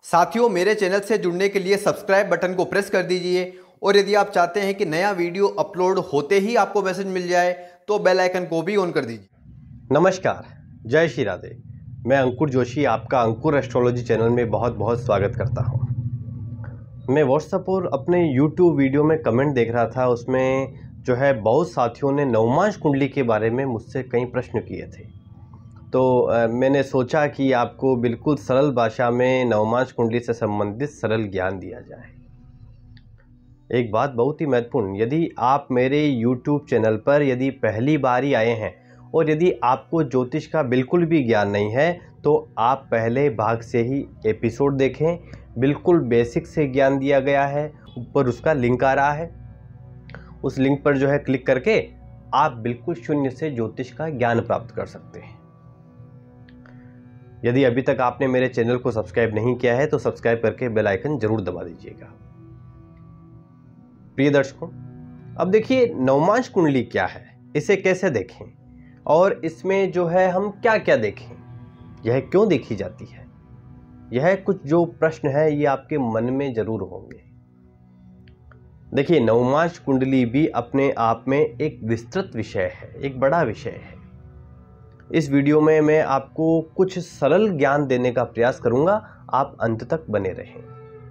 साथियों, मेरे चैनल से जुड़ने के लिए सब्सक्राइब बटन को प्रेस कर दीजिए और यदि आप चाहते हैं कि नया वीडियो अपलोड होते ही आपको मैसेज मिल जाए तो बेल आइकन को भी ऑन कर दीजिए। नमस्कार, जय श्री राधे। मैं अंकुर जोशी आपका अंकुर एस्ट्रोलॉजी चैनल में बहुत बहुत स्वागत करता हूं। मैं व्हाट्सएप और अपने यूट्यूब वीडियो में कमेंट देख रहा था, उसमें जो है बहुत साथियों ने नवमांश कुंडली के बारे में मुझसे कई प्रश्न किए थे। तो मैंने सोचा कि आपको बिल्कुल सरल भाषा में नवमांश कुंडली से संबंधित सरल ज्ञान दिया जाए। एक बात बहुत ही महत्वपूर्ण, यदि आप मेरे YouTube चैनल पर यदि पहली बार ही आए हैं और यदि आपको ज्योतिष का बिल्कुल भी ज्ञान नहीं है तो आप पहले भाग से ही एपिसोड देखें। बिल्कुल बेसिक से ज्ञान दिया गया है, ऊपर उसका लिंक आ रहा है, उस लिंक पर जो है क्लिक करके आप बिल्कुल शून्य से ज्योतिष का ज्ञान प्राप्त कर सकते हैं। यदि अभी तक आपने मेरे चैनल को सब्सक्राइब नहीं किया है तो सब्सक्राइब करके बेल आइकन जरूर दबा दीजिएगा। प्रिय दर्शकों, अब देखिए नवमांश कुंडली क्या है, इसे कैसे देखें और इसमें जो है हम क्या क्या देखें, यह क्यों देखी जाती है, यह कुछ जो प्रश्न है ये आपके मन में जरूर होंगे। देखिए, नवमांश कुंडली भी अपने आप में एक विस्तृत विषय है, एक बड़ा विषय है। इस वीडियो में मैं आपको कुछ सरल ज्ञान देने का प्रयास करूंगा, आप अंत तक बने रहें।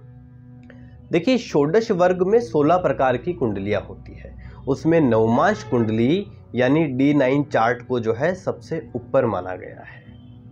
देखिए, षोडश वर्ग में 16 प्रकार की कुंडलियां होती है, उसमें नवमांश कुंडली यानी D9 चार्ट को जो है सबसे ऊपर माना गया है।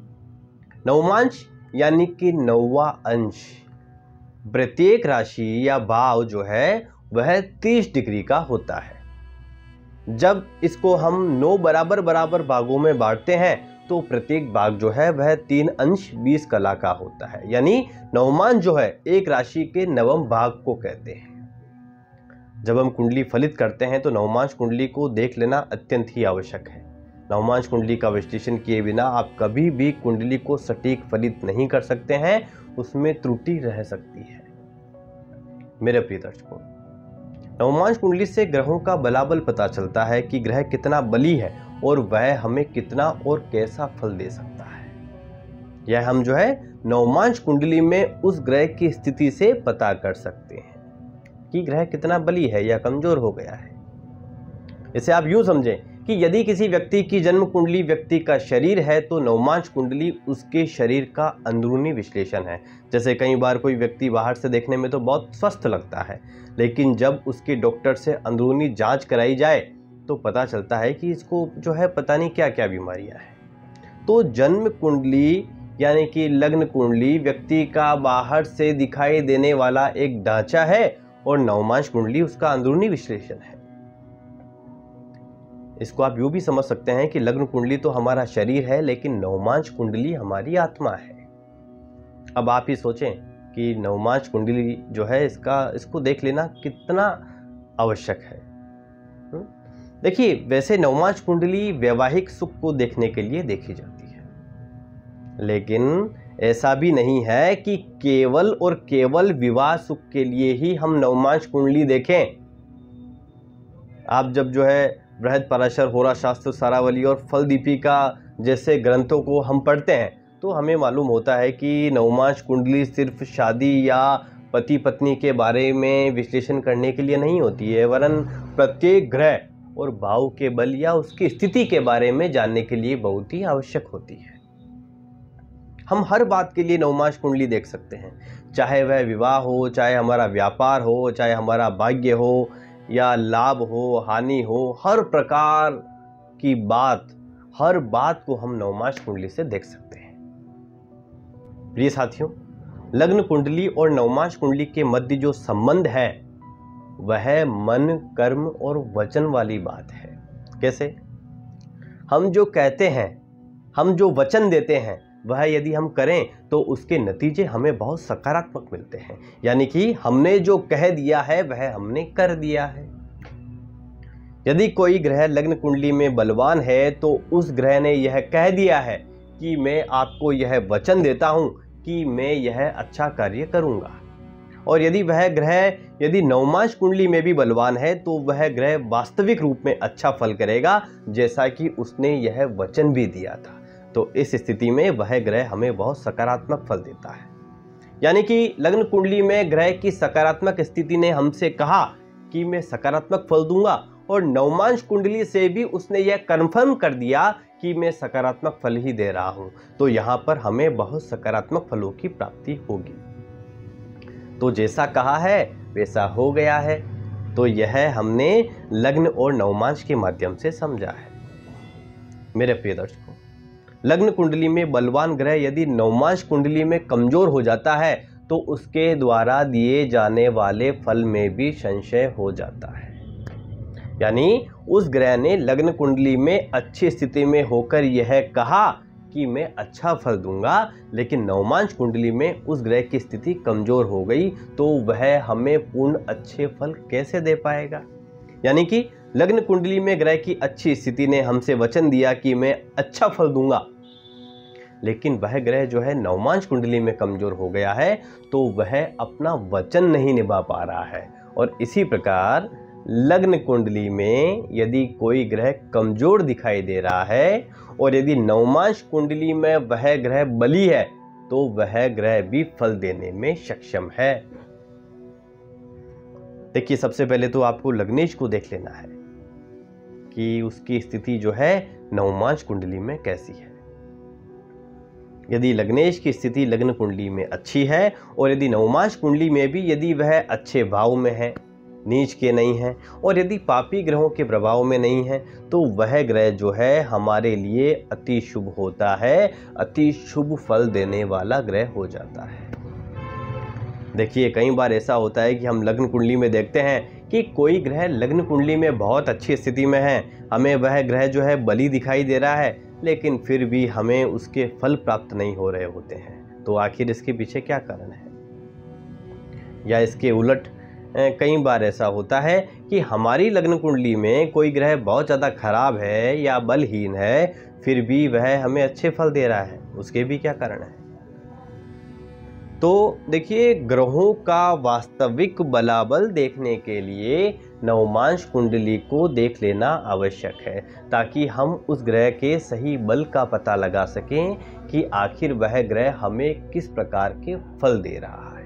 नवमांश यानी कि 9वां अंश, प्रत्येक राशि या भाव जो है वह 30 डिग्री का होता है। जब इसको हम 9 बराबर बराबर भागों में बांटते हैं तो प्रत्येक भाग जो है वह 3 अंश 20 कला का होता है, यानी नवमांश जो है एक राशि के नवम भाग को कहते हैं। जब हम कुंडली फलित करते हैं तो नवमांश कुंडली को देख लेना अत्यंत ही आवश्यक है। नवमांश कुंडली का विश्लेषण किए बिना आप कभी भी कुंडली को सटीक फलित नहीं कर सकते हैं, उसमें त्रुटि रह सकती है। मेरे प्रिय दर्शकों, नवमांश कुंडली से ग्रहों का बलाबल पता चलता है कि ग्रह कितना बली है और वह हमें कितना और कैसा फल दे सकता है। यह हम जो है नवमांश कुंडली में उस ग्रह की स्थिति से पता कर सकते हैं कि ग्रह कितना बली है या कमजोर हो गया है। इसे आप यूं समझें कि यदि किसी व्यक्ति की जन्म कुंडली व्यक्ति का शरीर है तो नवमांश कुंडली उसके शरीर का अंदरूनी विश्लेषण है। जैसे कई बार कोई व्यक्ति बाहर से देखने में तो बहुत स्वस्थ लगता है, लेकिन जब उसके डॉक्टर से अंदरूनी जांच कराई जाए तो पता चलता है कि इसको जो है पता नहीं क्या क्या बीमारियां हैं। तो जन्म कुंडली यानी कि लग्न कुंडली व्यक्ति का बाहर से दिखाई देने वाला एक ढांचा है और नवमांश कुंडली उसका अंदरूनी विश्लेषण है। इसको आप यूं भी समझ सकते हैं कि लग्न कुंडली तो हमारा शरीर है, लेकिन नवमांश कुंडली हमारी आत्मा है। अब आप ही सोचें कि नवमांश कुंडली जो है इसको देख लेना कितना आवश्यक है। देखिए, वैसे नवमांश कुंडली वैवाहिक सुख को देखने के लिए देखी जाती है, लेकिन ऐसा भी नहीं है कि केवल और केवल विवाह सुख के लिए ही हम नवमांश कुंडली देखें। आप जब जो है बृहद पराशर, होरा शास्त्र, सारावली और फल दीपिका जैसे ग्रंथों को हम पढ़ते हैं तो हमें मालूम होता है कि नवमांश कुंडली सिर्फ शादी या पति पत्नी के बारे में विश्लेषण करने के लिए नहीं होती है, वरन प्रत्येक ग्रह और भाव के बल या उसकी स्थिति के बारे में जानने के लिए बहुत ही आवश्यक होती है। हम हर बात के लिए नवमांश कुंडली देख सकते हैं, चाहे वह विवाह हो, चाहे हमारा व्यापार हो, चाहे हमारा भाग्य हो या लाभ हो, हानि हो, हर प्रकार की बात, हर बात को हम नवमांश कुंडली से देख सकते हैं। प्रिय साथियों, लग्न कुंडली और नवमांश कुंडली के मध्य जो संबंध है वह मन, कर्म और वचन वाली बात है। कैसे? हम जो कहते हैं, हम जो वचन देते हैं, वह यदि हम करें तो उसके नतीजे हमें बहुत सकारात्मक मिलते हैं, यानी कि हमने जो कह दिया है वह हमने कर दिया है। यदि कोई ग्रह लग्न कुंडली में बलवान है तो उस ग्रह ने यह कह दिया है कि मैं आपको यह वचन देता हूं कि मैं यह अच्छा कार्य करूंगा। और यदि वह ग्रह यदि नवमांश कुंडली में भी बलवान है तो वह ग्रह वास्तविक रूप में अच्छा फल करेगा, जैसा कि उसने यह वचन भी दिया था। तो इस स्थिति में वह ग्रह हमें बहुत सकारात्मक फल देता है। यानी कि लग्न कुंडली में ग्रह की सकारात्मक स्थिति ने हमसे कहा कि मैं सकारात्मक फल दूंगा, और नवमांश कुंडली से भी उसने यह कंफर्म कर दिया कि मैं सकारात्मक फल ही दे रहा हूं, तो यहां पर हमें बहुत सकारात्मक फलों की प्राप्ति होगी। तो जैसा कहा है वैसा हो गया है। तो यह हमने लग्न और नवमांश के माध्यम से समझा है। मेरे प्रिय दर्शकों, लग्न कुंडली में बलवान ग्रह यदि नवमांश कुंडली में कमजोर हो जाता है तो उसके द्वारा दिए जाने वाले फल में भी संशय हो जाता है। यानी उस ग्रह ने लग्न कुंडली में अच्छी स्थिति में होकर यह कहा कि मैं अच्छा फल दूंगा, लेकिन नवमांश कुंडली में उस ग्रह की स्थिति कमजोर हो गई तो वह हमें पूर्ण अच्छे फल कैसे दे पाएगा। यानी कि लग्न कुंडली में ग्रह की अच्छी स्थिति ने हमसे वचन दिया कि मैं अच्छा फल दूंगा, लेकिन वह ग्रह जो है नवमांश कुंडली में कमजोर हो गया है तो वह अपना वचन नहीं निभा पा रहा है। और इसी प्रकार लग्न कुंडली में यदि कोई ग्रह कमजोर दिखाई दे रहा है और यदि नवमांश कुंडली में वह ग्रह बली है तो वह ग्रह भी फल देने में सक्षम है। देखिए, सबसे पहले तो आपको लग्नेश को देख लेना है कि उसकी स्थिति जो है नवमांश कुंडली में कैसी है। यदि लग्नेश की स्थिति लग्न कुंडली में अच्छी है और यदि नवमांश कुंडली में भी यदि वह अच्छे भाव में है, नीच के नहीं है, और यदि पापी ग्रहों के प्रभाव में नहीं है, तो वह ग्रह जो है हमारे लिए अति शुभ होता है, अति शुभ फल देने वाला ग्रह हो जाता है। देखिए, कई बार ऐसा होता है कि हम लग्न कुंडली में देखते हैं कि कोई ग्रह लग्न कुंडली में बहुत अच्छी स्थिति में है, हमें वह ग्रह जो है बली दिखाई दे रहा है, लेकिन फिर भी हमें उसके फल प्राप्त नहीं हो रहे होते हैं। तो आखिर इसके पीछे क्या कारण है? या इसके उलट कई बार ऐसा होता है कि हमारी लग्न कुंडली में कोई ग्रह बहुत ज़्यादा खराब है या बलहीन है, फिर भी वह हमें अच्छे फल दे रहा है। उसके भी क्या कारण है? तो देखिए, ग्रहों का वास्तविक बलाबल देखने के लिए नवमांश कुंडली को देख लेना आवश्यक है, ताकि हम उस ग्रह के सही बल का पता लगा सकें कि आखिर वह ग्रह हमें किस प्रकार के फल दे रहा है।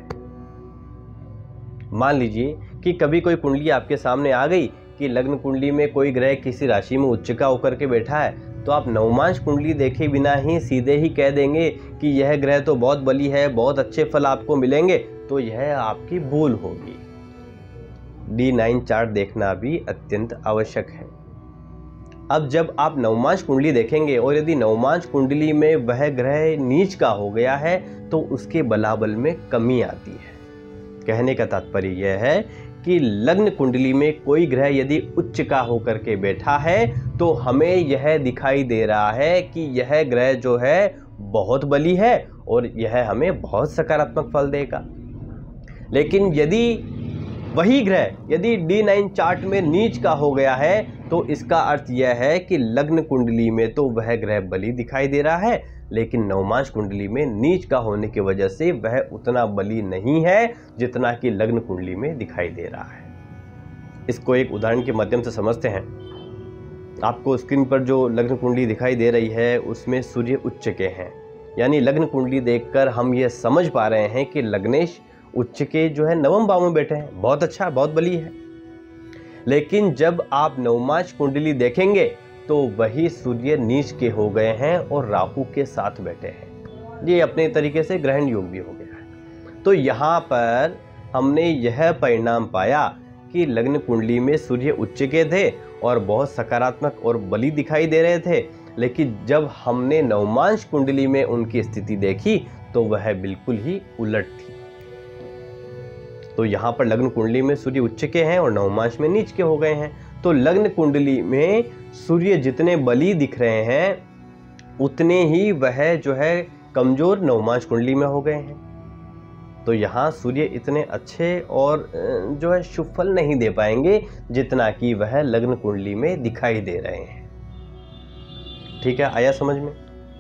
मान लीजिए कि कभी कोई कुंडली आपके सामने आ गई कि लग्न कुंडली में कोई ग्रह किसी राशि में उच्चका होकर के बैठा है, तो आप नवमांश कुंडली देखे बिना ही सीधे ही कह देंगे कि यह ग्रह तो बहुत बली है, बहुत अच्छे फल आपको मिलेंगे, तो यह आपकी भूल होगी। D9 चार्ट देखना भी अत्यंत आवश्यक है। अब जब आप नवमांश कुंडली देखेंगे और यदि नवमांश कुंडली में वह ग्रह नीच का हो गया है तो उसके बलाबल में कमी आती है। कहने का तात्पर्य यह है कि लग्न कुंडली में कोई ग्रह यदि उच्च का होकर के बैठा है तो हमें यह दिखाई दे रहा है कि यह ग्रह जो है बहुत बली है और यह हमें बहुत सकारात्मक फल देगा। लेकिन यदि वही ग्रह यदि D9 चार्ट में नीच का हो गया है तो इसका अर्थ यह है कि लग्न कुंडली में तो वह ग्रह बली दिखाई दे रहा है, लेकिन नवमांश कुंडली में नीच का होने की वजह से वह उतना बली नहीं है जितना कि लग्न कुंडली में दिखाई दे रहा है। इसको एक उदाहरण के माध्यम से समझते हैं। आपको स्क्रीन पर जो लग्न कुंडली दिखाई दे रही है उसमें सूर्य उच्च के हैं, यानी लग्न कुंडली देखकर हम यह समझ पा रहे हैं कि लग्नेश उच्च के जो है नवम भाव में बैठे हैं, बहुत अच्छा, बहुत बली है। लेकिन जब आप नवमांश कुंडली देखेंगे तो वही सूर्य नीच के हो गए हैं और राहु के साथ बैठे हैं। ये अपने तरीके से ग्रहण योग भी हो गया है। तो यहाँ पर हमने यह परिणाम पाया कि लग्न कुंडली में सूर्य उच्च के थे और बहुत सकारात्मक और बली दिखाई दे रहे थे, लेकिन जब हमने नवमांश कुंडली में उनकी स्थिति देखी तो वह बिल्कुल ही उलट थी। तो यहाँ पर लग्न कुंडली में सूर्य उच्च के हैं और नवमांश में नीच के हो गए हैं। तो लग्न कुंडली में सूर्य जितने बली दिख रहे हैं उतने ही वह जो है कमजोर नवमांश कुंडली में हो गए हैं। तो यहाँ सूर्य इतने अच्छे और जो है शुभ फल नहीं दे पाएंगे जितना कि वह लग्न कुंडली में दिखाई दे रहे हैं। ठीक है, आया समझ में?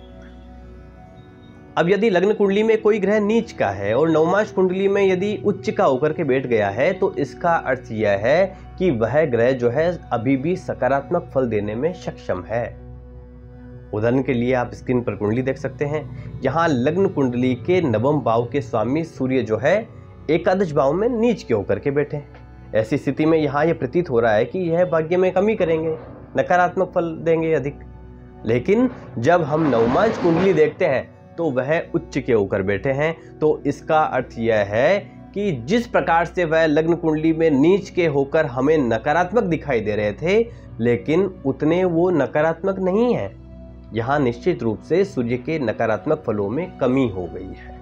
अब यदि लग्न कुंडली में कोई ग्रह नीच का है और नवमांश कुंडली में यदि उच्च का होकर के बैठ गया है तो इसका अर्थ यह है कि वह ग्रह जो है अभी भी सकारात्मक फल देने में सक्षम है। उदाहरण के लिए आप स्क्रीन पर कुंडली देख सकते हैं। यहाँ लग्न कुंडली के नवम भाव के स्वामी सूर्य जो है एकादश भाव में नीच के होकर के बैठे हैं। ऐसी स्थिति में यहाँ ये प्रतीत हो रहा है कि यह भाग्य में कमी करेंगे, नकारात्मक फल देंगे अधिक। लेकिन जब हम नवमांश कुंडली देखते हैं तो वह उच्च के होकर बैठे हैं, तो इसका अर्थ यह है कि जिस प्रकार से वह लग्न कुंडली में नीच के होकर हमें नकारात्मक दिखाई दे रहे थे, लेकिन उतने वो नकारात्मक नहीं है। यहाँ निश्चित रूप से सूर्य के नकारात्मक फलों में कमी हो गई है।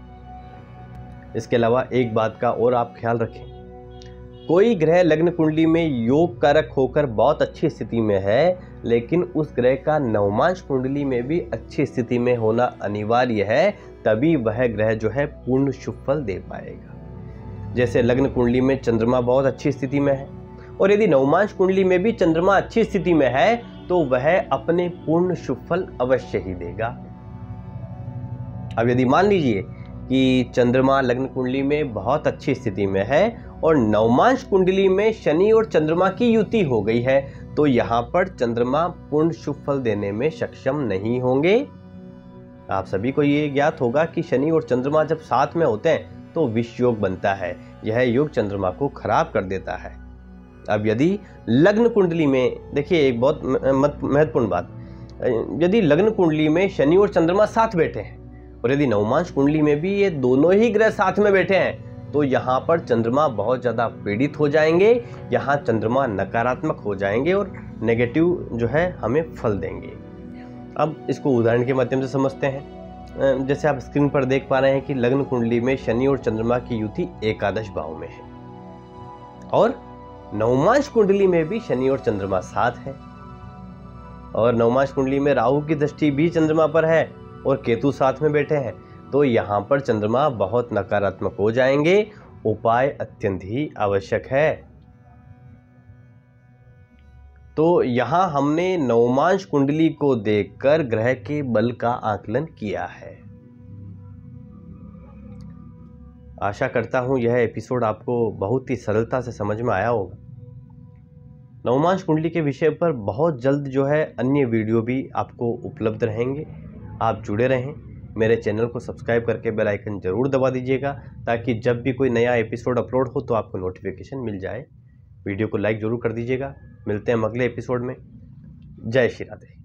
इसके अलावा एक बात का और आप ख्याल रखें, कोई ग्रह लग्न कुंडली में योग कारक होकर बहुत अच्छी स्थिति में है, लेकिन उस ग्रह का नवमांश कुंडली में भी अच्छी स्थिति में होना अनिवार्य है, तभी वह ग्रह जो है पूर्ण शुभ फल दे पाएगा। जैसे लग्न कुंडली में चंद्रमा बहुत अच्छी स्थिति में है और यदि नवमांश कुंडली में भी चंद्रमा अच्छी स्थिति में है तो वह अपने पूर्ण शुभ फल अवश्य ही देगा। अब यदि मान लीजिए कि चंद्रमा लग्न कुंडली में बहुत अच्छी स्थिति में है और नवमांश कुंडली में शनि और चंद्रमा की युति हो गई है, तो यहां पर चंद्रमा पूर्ण शुभ फल देने में सक्षम नहीं होंगे। आप सभी को ये ज्ञात होगा कि शनि और चंद्रमा जब साथ में होते हैं तो विष योग बनता है। यह योग चंद्रमा को खराब कर देता है। अब यदि लग्न कुंडली में, देखिए एक बहुत महत्वपूर्ण बात, यदि लग्न कुंडली में शनि और चंद्रमा साथ बैठे हैं और यदि नवमांश कुंडली में भी ये दोनों ही ग्रह साथ में बैठे हैं, तो यहाँ पर चंद्रमा बहुत ज़्यादा पीड़ित हो जाएंगे। यहाँ चंद्रमा नकारात्मक हो जाएंगे और नेगेटिव जो है हमें फल देंगे। अब इसको उदाहरण के माध्यम से समझते हैं। जैसे आप स्क्रीन पर देख पा रहे हैं कि लग्न कुंडली में शनि और चंद्रमा की युति एकादश भाव में है और नवमांश कुंडली में भी शनि और चंद्रमा साथ है और नवमांश कुंडली में राहु की दृष्टि भी चंद्रमा पर है और केतु साथ में बैठे हैं, तो यहाँ पर चंद्रमा बहुत नकारात्मक हो जाएंगे। उपाय अत्यंत ही आवश्यक है। तो यहाँ हमने नवमांश कुंडली को देखकर ग्रह के बल का आकलन किया है। आशा करता हूं यह एपिसोड आपको बहुत ही सरलता से समझ में आया होगा। नवमांश कुंडली के विषय पर बहुत जल्द जो है अन्य वीडियो भी आपको उपलब्ध रहेंगे। आप जुड़े रहें, मेरे चैनल को सब्सक्राइब करके बेल आइकन जरूर दबा दीजिएगा ताकि जब भी कोई नया एपिसोड अपलोड हो तो आपको नोटिफिकेशन मिल जाए। वीडियो को लाइक जरूर कर दीजिएगा। मिलते हैं अगले एपिसोड में। जय श्री राधे।